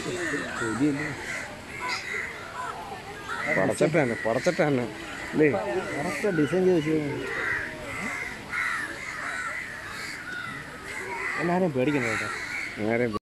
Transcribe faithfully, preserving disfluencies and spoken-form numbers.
പടച്ചട്ടാണ് പടച്ചട്ടാണ് അല്ലേ correct design ചോദിച്ചു. എല്ലാവരെയും പേടിക്കുന്നു കേട്ടോ. ആരെയും